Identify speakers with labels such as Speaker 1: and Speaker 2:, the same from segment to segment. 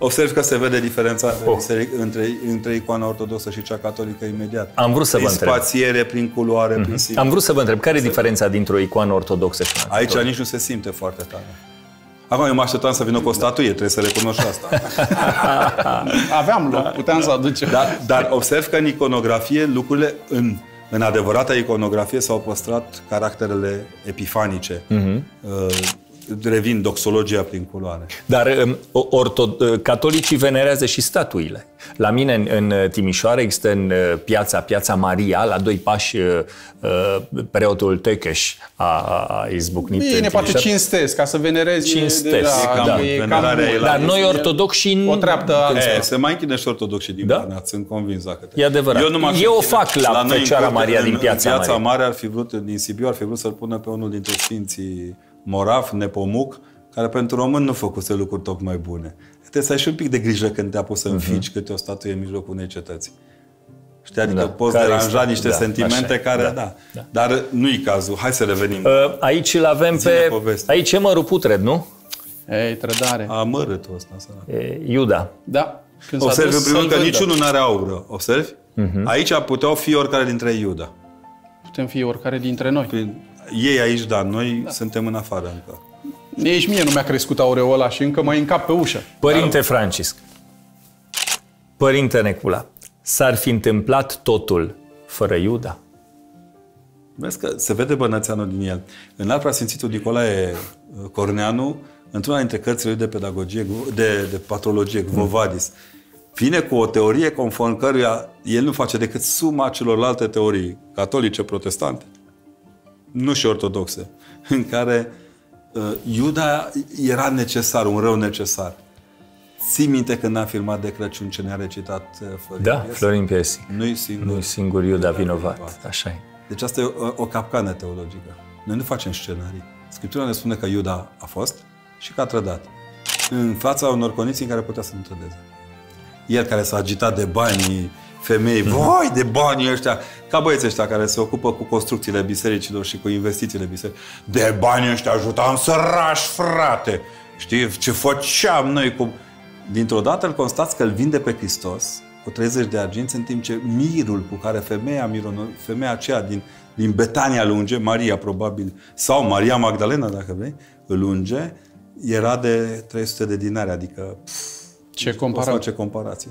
Speaker 1: Observ că se vede diferența între icoana ortodoxă și cea catolică imediat.
Speaker 2: Am vrut să vă întreb.
Speaker 1: Spațiere, prin culoare, prin simbol.
Speaker 2: Am vrut să vă întreb, care e diferența dintre o icoană ortodoxă și una?
Speaker 1: Aici nici nu se simte foarte tare. Acum eu mă așteptam să vină cu o statuie, trebuie să recunosc și asta.
Speaker 3: Aveam loc, puteam să aducem.
Speaker 1: Dar observ că în iconografie lucrurile, în adevărata iconografie s-au păstrat caracterele epifanice. Revin doxologia prin culoare.
Speaker 2: Dar catolicii venerează și statuile. La mine în Timișoara există în piața Maria, la 2 pași, preotul Techeș a izbucnit.
Speaker 3: Bine, poate cinstesc, ca să venerezi.
Speaker 2: Cinstesc, Dar noi ortodoxi...
Speaker 3: O treaptă
Speaker 1: se mai închide și ortodoxii din Banat, sunt convins.
Speaker 2: E adevărat. Eu o fac la Fecioara Maria din Piața
Speaker 1: Mare ar fi vrut, din Sibiu, ar fi vrut să-l pună pe unul dintre sfinții Morav, Nepomuc, care pentru român nu făcuse lucruri tocmai bune. Trebuie să ai și un pic de grijă când te-a pus să înfici câte o statuie în mijlocul unei cetăți. Știi? Adică poți deranja niște sentimente care... Dar nu-i cazul. Hai să revenim.
Speaker 2: Aici îl avem aici e mărul putred, nu?
Speaker 3: Ei, trădare.
Speaker 1: Mărâtul ăsta.
Speaker 2: Iuda.
Speaker 3: Da.
Speaker 1: Observi în primul rând că niciunul nu are aură. Observi? Aici puteau fi oricare dintre Iuda.
Speaker 3: Putem fi oricare dintre noi.
Speaker 1: Ei aici, noi suntem în afară încă.
Speaker 3: Nici mie nu mi-a crescut aureola și încă mă încap pe ușă.
Speaker 2: Părinte Francisc, Părinte Necula, s-ar fi întâmplat totul fără Iuda?
Speaker 1: Vezi că se vede bănățeanul din el. În alt preasfințitul Nicolae Corneanu, într-una dintre cărțile lui de pedagogie, de patrologie, Quo Vadis, vine cu o teorie conform căruia el nu face decât suma celorlalte teorii catolice, protestante, nu și ortodoxe, în care Iuda era necesar, un rău necesar. Ții minte când a afirmat de Crăciun ce ne-a recitat Florin Piersic?
Speaker 2: Florin Piersic.
Speaker 1: Nu-i
Speaker 2: singur Iuda vinovat. Așa e.
Speaker 1: Deci asta e o capcană teologică. Noi nu facem scenarii. Scriptura ne spune că Iuda a fost și că a trădat. În fața unor condiții în care putea să nu trădeze. El care s-a agitat de banii femei, voi de banii ăștia, ca băieții ăștia care se ocupă cu construcțiile bisericilor și cu investițiile bisericilor. De banii ăștia ajutam sărași, frate! Știi ce făceam noi cu... Dintr-o dată îl constați că îl vinde pe Hristos cu 30 de arginți, în timp ce mirul cu care femeia aceea din Betania îl unge, Maria probabil, sau Maria Magdalena, dacă vrei, îl unge, era de 300 de dinari, adică...
Speaker 3: Ce
Speaker 1: comparație?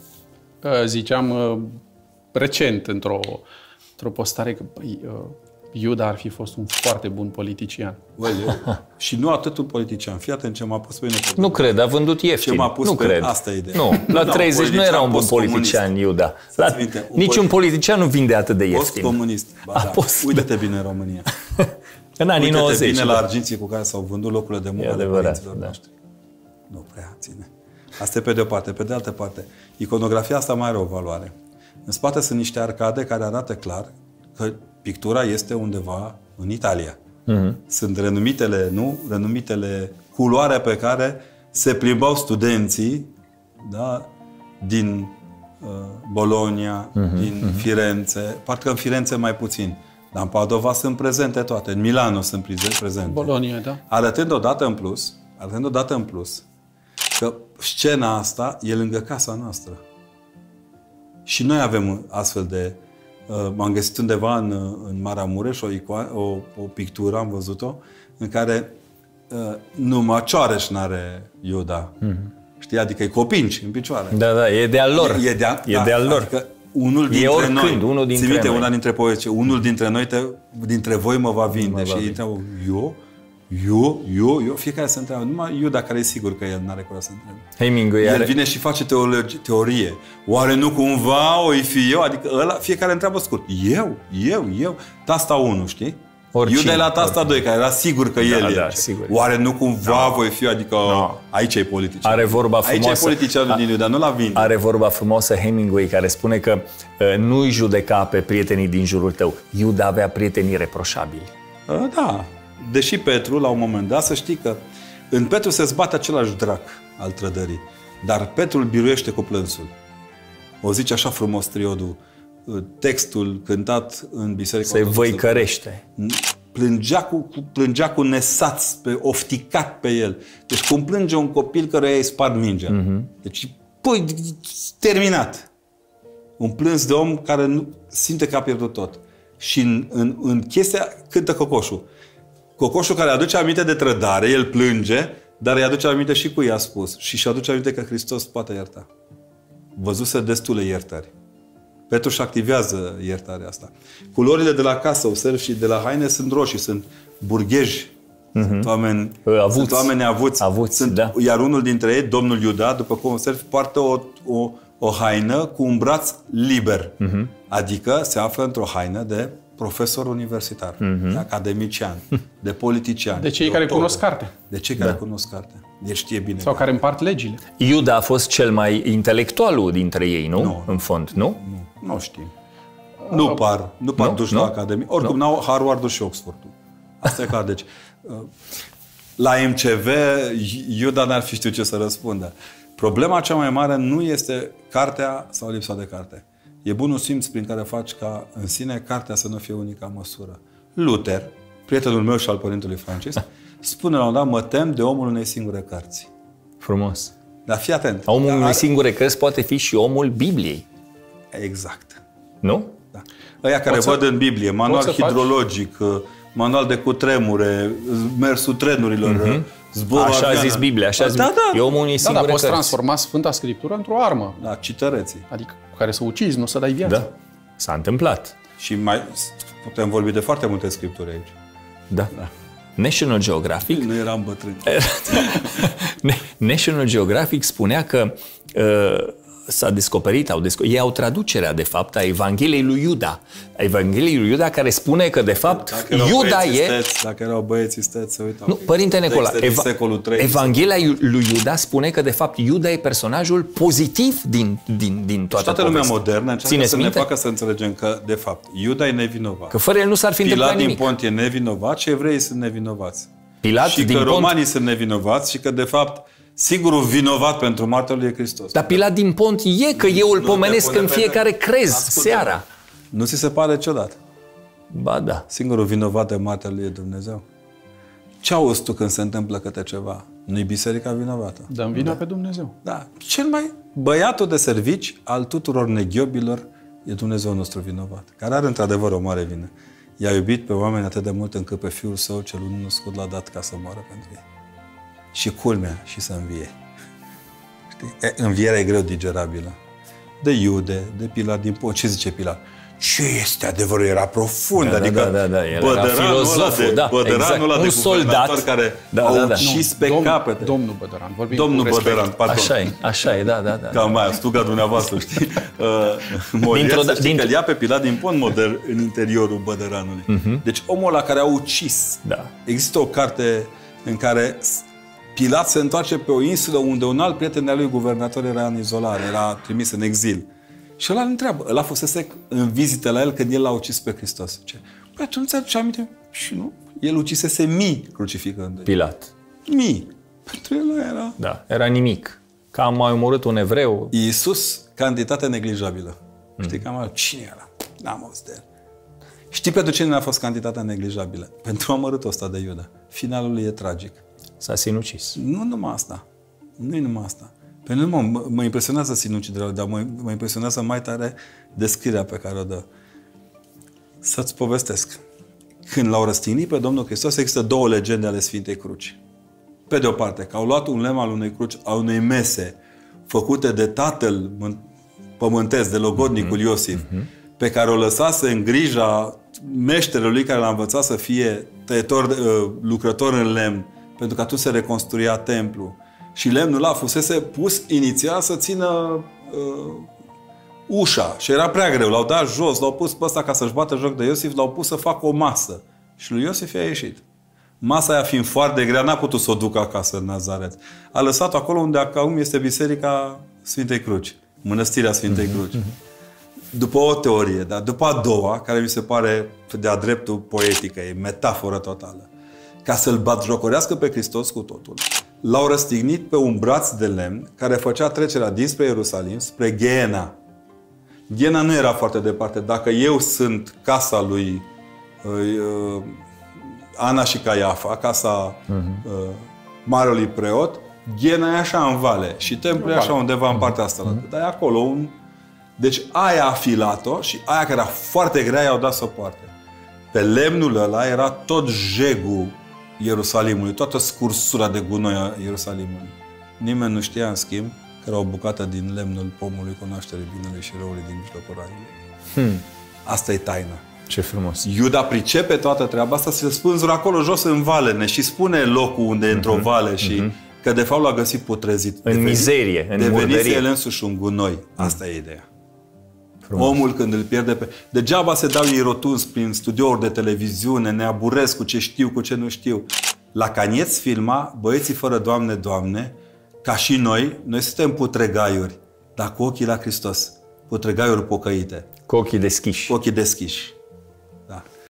Speaker 3: Ziceam recent într-o postare că Iuda ar fi fost un foarte bun politician.
Speaker 1: Și nu atât un politician. Fii atent ce m-a pus pe mine.
Speaker 2: Nu cred, a vândut ieftin.
Speaker 1: Nu cred. Asta e ideea.
Speaker 2: Nu, la 30 nu era un bun politician, Iuda. Niciun politician nu vinde atât de ieftin.
Speaker 1: Post-comunist. Uită-te bine în România.
Speaker 2: În anii 90.
Speaker 1: Uită-te bine la arginții cu care s-au vândut locurile de muncă ale părinților noștri. Nu prea ține. Asta e pe de o parte. Pe de altă parte, iconografia asta mai are o valoare. În spate sunt niște arcade care arată clar că pictura este undeva în Italia. Sunt renumitele culoare pe care se plimbau studenții, da, din Bologna, din Firenze, parcă în Firenze mai puțin. Dar în Padova sunt prezente toate, în Milano sunt prezente.
Speaker 3: Bologna, da.
Speaker 1: Arătând odată în plus că scena asta e lângă casa noastră. Și noi avem astfel de... M-am găsit undeva în Maramureș o pictură, am văzut-o, în care numai Cioarăș n-are Iuda. Știi? Adică e copinci în picioare.
Speaker 2: Da, e de-al lor. E de-al lor.
Speaker 1: Adică unul dintre noi, ții minte, una dintre poeți, unul dintre noi, dintre voi mă va vinde. Și întreabă, eu, fiecare se întreabă, numai Iuda care e sigur că el n-are curaj să întrebe. El vine și face teorie. Oare nu cumva o fi eu? Adică ăla, fiecare întreabă scurt. Eu. Tasta 1, știi? Iuda e la tasta 2, care era sigur că el e.
Speaker 2: Sigur.
Speaker 1: Oare nu cumva voi fi? Adică aici e politician.
Speaker 2: Are vorba frumoasă.
Speaker 1: Aici e politicianul din Iuda, nu la vinde.
Speaker 2: Are vorba frumoasă Hemingway care spune că nu-i judeca pe prietenii din jurul tău. Iuda avea prietenii reproșabili.
Speaker 1: Da. Deși Petru, la un moment dat, să știi că în Petru se zbate același drac al trădării. Dar Petru îl biruiește cu plânsul. O zice așa frumos triodul. Textul cântat în biserică.
Speaker 2: Se văicărește.
Speaker 1: plângea cu nesaț, ofticat pe el. Deci cum plânge un copil căruia îi spart mingea. Deci, păi, terminat. Un plâns de om care nu simte că a pierdut tot. Și în chestia cântă cocoșul. Cocoșul care aduce aminte de trădare, el plânge, dar îi aduce aminte și cu i-a spus. Și aduce aminte că Hristos poate ierta. Văzuse destule iertări. Petru își activează iertarea asta. Culorile de la casă, observ, și de la haine sunt roșii, sunt burgheji. Sunt oameni avuți. Da. Iar unul dintre ei, domnul Iuda, după cum observ, poartă o haină cu un braț liber. Adică se află într-o haină de profesor universitar, de academician, de politician.
Speaker 3: De cei care cunosc carte.
Speaker 1: De cei care cunosc carte. Deci știe bine.
Speaker 3: Sau care împart legile.
Speaker 2: Iuda a fost cel mai intelectualul dintre ei, nu? În fond, nu?
Speaker 1: Nu știm. Nu par duși la academie. Oricum n-au Harvard-ul și Oxford-ul. Asta e clar. Deci, la MCV, Iuda n-ar fi știut ce să răspundă. Problema cea mai mare nu este cartea sau lipsa de carte. E bunul simț prin care faci ca în sine cartea să nu fie unica măsură. Luther, prietenul meu și al Părintelui Francis, spune la un dat, mă tem de omul unei singure cărți.
Speaker 2: Frumos.
Speaker 1: Dar fii atent.
Speaker 2: Omul unei singure cărți poate fi și omul Bibliei.
Speaker 1: Exact.
Speaker 2: Nu?
Speaker 1: Da. Ăia care văd în Biblie, manual hidrologic, manual de cutremure, mersul trenurilor, zborul
Speaker 2: așa
Speaker 1: aviană.
Speaker 2: A zis Biblia, așa a zis. E omul unei singure
Speaker 3: dar poți
Speaker 2: cărți.
Speaker 3: transforma Sfânta Scriptură într-o armă.
Speaker 1: Da, cităreții.
Speaker 3: Adică cu care să ucizi, nu să dai viață.
Speaker 2: Da. S-a întâmplat.
Speaker 1: Și mai putem vorbi de foarte multe scripturi aici.
Speaker 2: Da. National Geographic...
Speaker 1: Nu eram bătrân.
Speaker 2: National Geographic spunea că s-a descoperit, ei au traducerea, de fapt, a Evangheliei lui Iuda. A Evangheliei lui Iuda, care spune că, de fapt, Iuda e...
Speaker 1: Dacă erau băieții stăți, să uitau.
Speaker 2: Nu, Părinte Nicola, Evanghelia lui Iuda spune că, de fapt, Iuda e personajul pozitiv din toată
Speaker 1: toată lumea modernă încearcă să ne facă să înțelegem că, de fapt, Iuda e nevinovat.
Speaker 2: Că fără el nu s-ar fi întâmplat nimic.
Speaker 1: Pilat din Pont e nevinovat și evreii sunt nevinovați.
Speaker 2: Și
Speaker 1: că romanii sunt nevinovați și că, de fapt, singurul vinovat pentru martorul e Hristos.
Speaker 2: Dar Pilat din Pont e, că eu îl pomenesc în fiecare crez, seara.
Speaker 1: Nu ți se pare ciudat?
Speaker 2: Ba da.
Speaker 1: Singurul vinovat de martorul e Dumnezeu. Ce auzi tu când se întâmplă câte ceva? Nu-i biserica vinovată?
Speaker 3: Dăm vina pe Dumnezeu.
Speaker 1: Da. Cel mai băiatul de servici al tuturor neghiobilor e Dumnezeu nostru vinovat, care are într-adevăr o mare vină. I-a iubit pe oameni atât de mult încât pe Fiul Său cel unul născut l-a dat ca să moară pentru ei. Și culmea, și să învie. Știi? Învierea e greu digerabilă. De Iude, de Pilat din Pont. Ce zice Pilat? Ce este adevărul? Era profund. Adică bădăranul ăla de soldat care a ucis pe capete.
Speaker 3: Domnul Bădăran.
Speaker 1: Domnul Bădăran, pardon.
Speaker 2: Așa e, da.
Speaker 1: Cam mai stuga dumneavoastră, știi? Molière, știi că îl ia pe Pilat din Pont în interiorul Bădăranului. Deci omul ăla care a ucis. Există o carte în care Pilat se întoarce pe o insulă unde un alt prieten al lui guvernator era în izolare, era trimis în exil. Și ăla îl întreabă, ăla fusese în vizită la el când el l-a ucis pe Hristos. Zice, păi tu nu ți-aduce aminte? Și nu, el ucisese mii crucificându-i.
Speaker 2: Pilat.
Speaker 1: Mii. Pentru el era...
Speaker 2: Da, era nimic. Că am mai omorât un evreu.
Speaker 1: Iisus, cantitate neglijabilă. Știi cam cine era? N-am auzit de el. Știi pentru cine a fost cantitatea neglijabilă? Pentru amărâtul ăsta de Iuda. Finalul lui e tragic.
Speaker 2: S-a sinucis.
Speaker 1: Nu numai asta. Nu e numai asta. Pentru că mă impresionează sinuciderea, dar mă impresionează mai tare descrierea pe care o dă. Să-ți povestesc. Când l-au răstignit pe Domnul Hristos, există două legende ale Sfintei Cruci. Pe de o parte, că au luat un lemn al unei cruci, al unei mese făcute de tatăl pământesc, de logodnicul Iosif, pe care o lăsase în grija meșterului care l-a învățat să fie lucrător în lemn, pentru că atunci se reconstruia templul. Și lemnul ăla fusese pus inițial să țină ușa. Și era prea greu. L-au dat jos, l-au pus pe ăsta ca să-și bată joc de Iosif, l-au pus să facă o masă. Și lui Iosif i-a ieșit. Masa aia fiind foarte grea, n-a putut să o ducă acasă în Nazaret. A lăsat acolo unde acum este Biserica Sfintei Cruci. Mănăstirea Sfintei Cruci. După o teorie, dar după a doua, care mi se pare de-a dreptul poetică, e metaforă totală. Ca să-L batjocorească pe Hristos cu totul, l-au răstignit pe un braț de lemn care făcea trecerea dinspre Ierusalim spre Gheena. Gheena nu era foarte departe. Dacă eu sunt casa lui Ana și Caiafa, casa marelui preot, ghena e așa în vale și templul e așa undeva în partea asta. Dar e acolo Deci aia a filat-o și aia care era foarte grea i-au dat să o poarte. Pe lemnul ăla era tot jegul Ierusalimului, toată scursura de gunoi a Ierusalimului. Nimeni nu știa, în schimb, că era o bucată din lemnul pomului cunoașterii binelui și răului din mijlocul raiului. Asta e taina.
Speaker 2: Ce frumos.
Speaker 1: Iuda pricepe toată treaba asta, se spânzură acolo jos în vale, ne și spune locul unde e într-o vale și că de fapt l-a găsit putrezit.
Speaker 2: În mizerie, în murdărie.
Speaker 1: Devenise el însuși un gunoi. Asta e ideea. Frumos. Omul când îl pierde pe... Degeaba se dau ei rotunzi prin studiouri de televiziune, ne aburesc cu ce știu, cu ce nu știu. La Canieț filma Băieții fără Doamne, Doamne, ca și noi suntem putregaiuri, dar cu ochii la Hristos. Putregaiuri pocăite.
Speaker 2: Cu ochii deschiși.
Speaker 1: Cu ochii deschiși.